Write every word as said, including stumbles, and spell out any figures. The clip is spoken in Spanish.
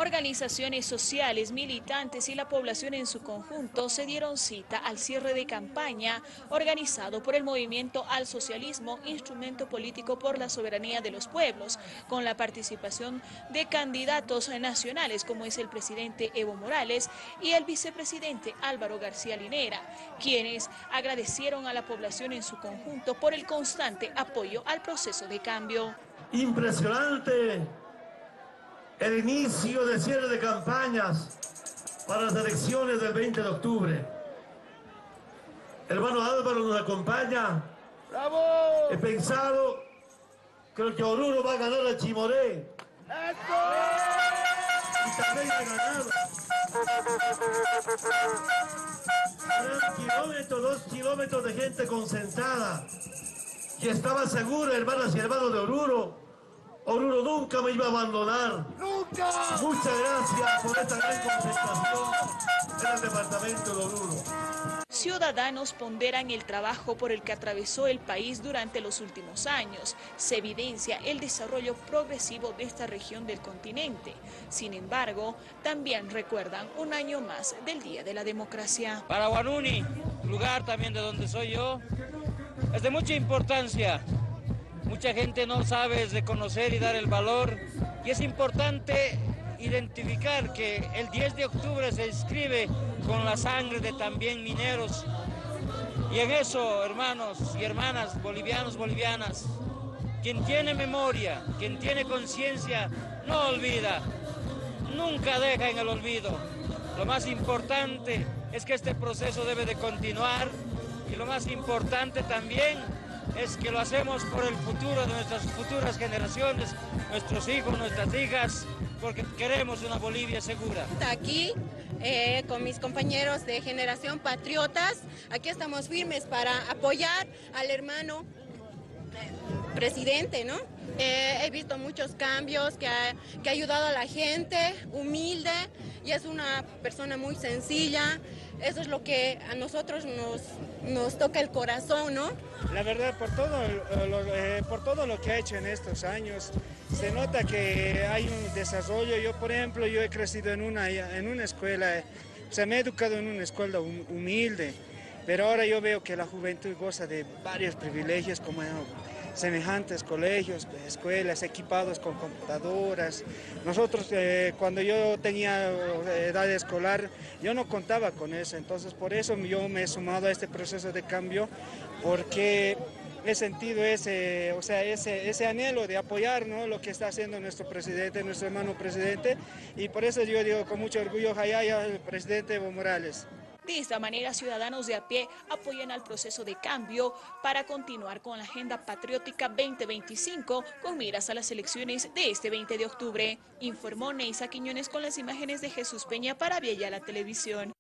Organizaciones sociales, militantes y la población en su conjunto se dieron cita al cierre de campaña organizado por el Movimiento al Socialismo, instrumento político por la soberanía de los pueblos, con la participación de candidatos nacionales como es el presidente Evo Morales y el vicepresidente Álvaro García Linera, quienes agradecieron a la población en su conjunto por el constante apoyo al proceso de cambio. Impresionante el inicio de cierre de campañas para las elecciones del veinte de octubre. El hermano Álvaro nos acompaña. ¡Bravo! He pensado, creo que Oruro va a ganar a Chimoré. ¡Esto! Y también ha ganado. Un kilómetro, dos kilómetros de gente concentrada. Y estaba segura, hermanas y hermanos de Oruro, Oruro nunca me iba a abandonar. ¡Nunca! Muchas gracias por esta gran concentración en el departamento de Oruro. Ciudadanos ponderan el trabajo por el que atravesó el país durante los últimos años. Se evidencia el desarrollo progresivo de esta región del continente. Sin embargo, también recuerdan un año más del Día de la Democracia. Para Guanuni, lugar también de donde soy yo, es de mucha importancia. Mucha gente no sabe reconocer y dar el valor, y es importante identificar que el diez de octubre se inscribe con la sangre de también mineros. Y en eso, hermanos y hermanas, bolivianos, bolivianas, quien tiene memoria, quien tiene conciencia, no olvida, nunca deja en el olvido. Lo más importante es que este proceso debe de continuar, y lo más importante también es que lo hacemos por el futuro de nuestras futuras generaciones, nuestros hijos, nuestras hijas, porque queremos una Bolivia segura. Aquí eh, con mis compañeros de Generación Patriotas, aquí estamos firmes para apoyar al hermano eh, presidente, ¿no? Eh, he visto muchos cambios, que ha, que ha ayudado a la gente, humilde, y es una persona muy sencilla. Eso es lo que a nosotros nos, nos toca el corazón, ¿no? La verdad, por todo, lo, eh, por todo lo que ha hecho en estos años, se nota que hay un desarrollo. Yo, por ejemplo, yo he crecido en una, en una escuela, o sea, me he educado en una escuela humilde, pero ahora yo veo que la juventud goza de varios privilegios, como semejantes colegios, escuelas equipados con computadoras. Nosotros, eh, cuando yo tenía edad escolar, yo no contaba con eso, entonces por eso yo me he sumado a este proceso de cambio, porque he sentido ese, o sea, ese, ese anhelo de apoyar, ¿no?, lo que está haciendo nuestro presidente, nuestro hermano presidente, y por eso yo digo con mucho orgullo, Jayaya, el presidente Evo Morales. De esta manera, ciudadanos de a pie apoyan al proceso de cambio para continuar con la Agenda Patriótica veinte veinticinco con miras a las elecciones de este veinte de octubre, informó Neisa Quiñones con las imágenes de Jesús Peña para Vía La Televisión.